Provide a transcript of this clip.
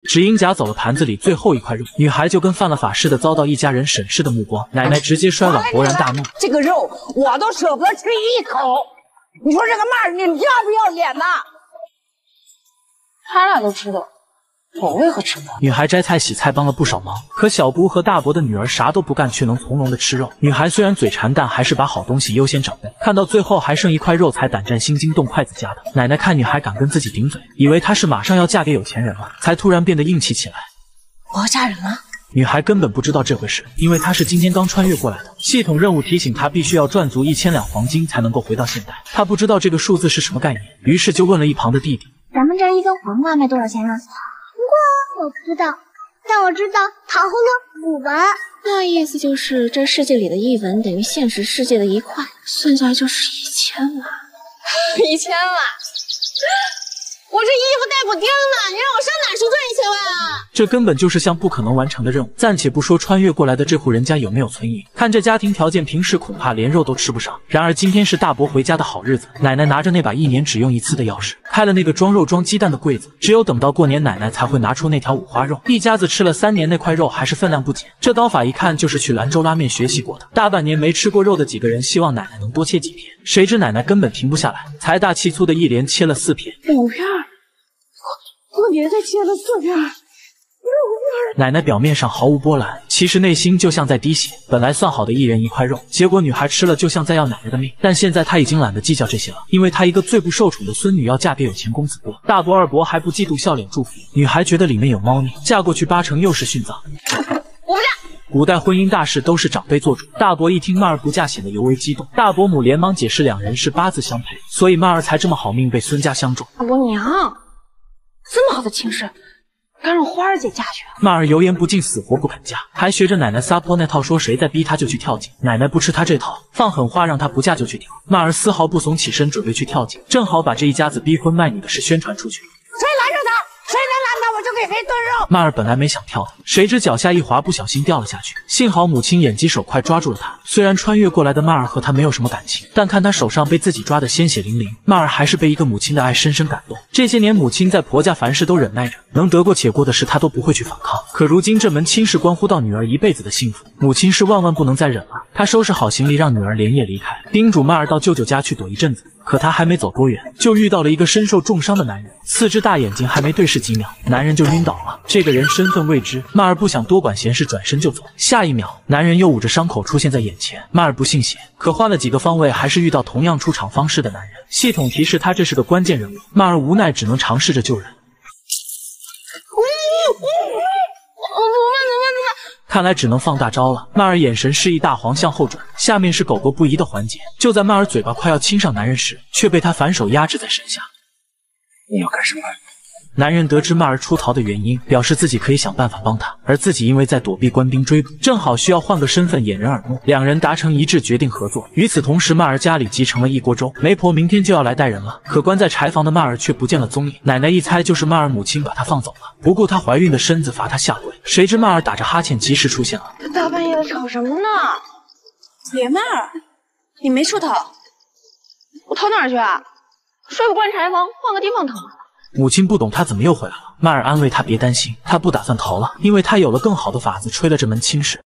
只因夹走了盘子里最后一块肉，女孩就跟犯了法似的遭到一家人审视的目光。奶奶直接摔碗，勃然大怒：“ 这个肉我都舍不得吃一口，你说这个骂你们要不要脸呐？” 他俩都知道，我为何吃不到？ 女孩摘菜洗菜帮了不少忙，可小伯和大伯的女儿啥都不干，却能从容的吃肉。女孩虽然嘴馋，但还是把好东西优先长辈。看到最后还剩一块肉，才胆战心惊动筷子夹的。奶奶看女孩敢跟自己顶嘴，以为她是马上要嫁给有钱人了，才突然变得硬气起来。 我要嫁人了。 女孩根本不知道这回事，因为她是今天刚穿越过来的。系统任务提醒她必须要赚足1000两黄金才能够回到现代。她不知道这个数字是什么概念，于是就问了一旁的弟弟：“ 咱们这一根黄瓜卖多少钱啊？”我不知道，但我知道糖葫芦5文。 那意思就是这世界里的1文等于现实世界的1块，算下来就是1000万。1000万！我这衣服带补丁呢，你让我上哪去赚1000万啊？ 这根本就是项不可能完成的任务。暂且不说穿越过来的这户人家有没有存银，看这家庭条件，平时恐怕连肉都吃不上。然而今天是大伯回家的好日子，奶奶拿着那把1年只用1次的钥匙，开了那个装肉装鸡蛋的柜子。只有等到过年，奶奶才会拿出那条五花肉。一家子吃了3年，那块肉还是分量不减。这刀法一看就是去兰州拉面学习过的。大半年没吃过肉的几个人希望奶奶能多切几片，谁知奶奶根本停不下来，财大气粗的一连切了4片。 5片。我别再切了4片。 奶奶表面上毫无波澜，其实内心就像在滴血。本来算好的1人1块肉，结果女孩吃了就像在要奶奶的命。但现在她已经懒得计较这些了，因为她一个最不受宠的孙女要嫁给有钱公子哥，大伯二伯还不嫉妒，笑脸祝福。女孩觉得里面有猫腻，嫁过去8成又是殉葬。 我不嫁。 古代婚姻大事都是长辈做主，大伯一听曼儿不嫁，显得尤为激动。大伯母连忙解释，2人是8字相配，所以曼儿才这么好命被孙家相中。 大伯娘，这么好的亲事，该让花儿姐嫁去。 曼儿油盐不进，死活不肯嫁，还学着奶奶撒泼那套，说谁再逼她就去跳井。奶奶不吃她这套，放狠话让她不嫁就去跳。曼儿丝毫不怂，起身准备去跳井，正好把这一家子逼婚卖女的事宣传出去。 谁拦着他？谁能拦他，我就给谁炖肉。 曼儿本来没想跳的，谁知脚下一滑，不小心掉了下去。幸好母亲眼疾手快，抓住了她。虽然穿越过来的曼儿和她没有什么感情，但看她手上被自己抓得鲜血淋淋，曼儿还是被一个母亲的爱深深感动。这些年母亲在婆家凡事都忍耐着，能得过且过的事她都不会去反抗。可如今这门亲事关乎到女儿一辈子的幸福，母亲是万万不能再忍了。她收拾好行李，让女儿连夜离开，叮嘱曼儿到舅舅家去躲一阵子。可她还没走多远，就遇到了一个身受重伤的男人，4只大眼睛还没对视几秒，男人就晕倒了。这个人身份未知，曼儿不想多管闲事，转身就走。下一秒，男人又捂着伤口出现在眼前。曼儿不信邪，可换了几个方位，还是遇到同样出场方式的男人。系统提示他这是个关键人物，曼儿无奈只能尝试着救人。看来只能放大招了。曼儿眼神示意大黄向后转，下面是狗狗不宜的环节。就在曼儿嘴巴快要亲上男人时，却被他反手压制在身下。 你要干什么？ 男人得知曼儿出逃的原因，表示自己可以想办法帮他，而自己因为在躲避官兵追捕，正好需要换个身份掩人耳目。2人达成一致，决定合作。与此同时，曼儿家里集成了1锅粥，媒婆明天就要来带人了。可关在柴房的曼儿却不见了踪影，奶奶一猜就是曼儿母亲把她放走了，不顾她怀孕的身子罚她下跪。谁知曼儿打着哈欠及时出现了。 这大半夜的吵什么呢？爷们儿，你没处逃，我逃哪儿去啊？睡不惯柴房，换个地方逃。 母亲不懂她怎么又回来了，曼儿安慰她别担心，她不打算逃了，因为她有了更好的法子，吹了这门亲事。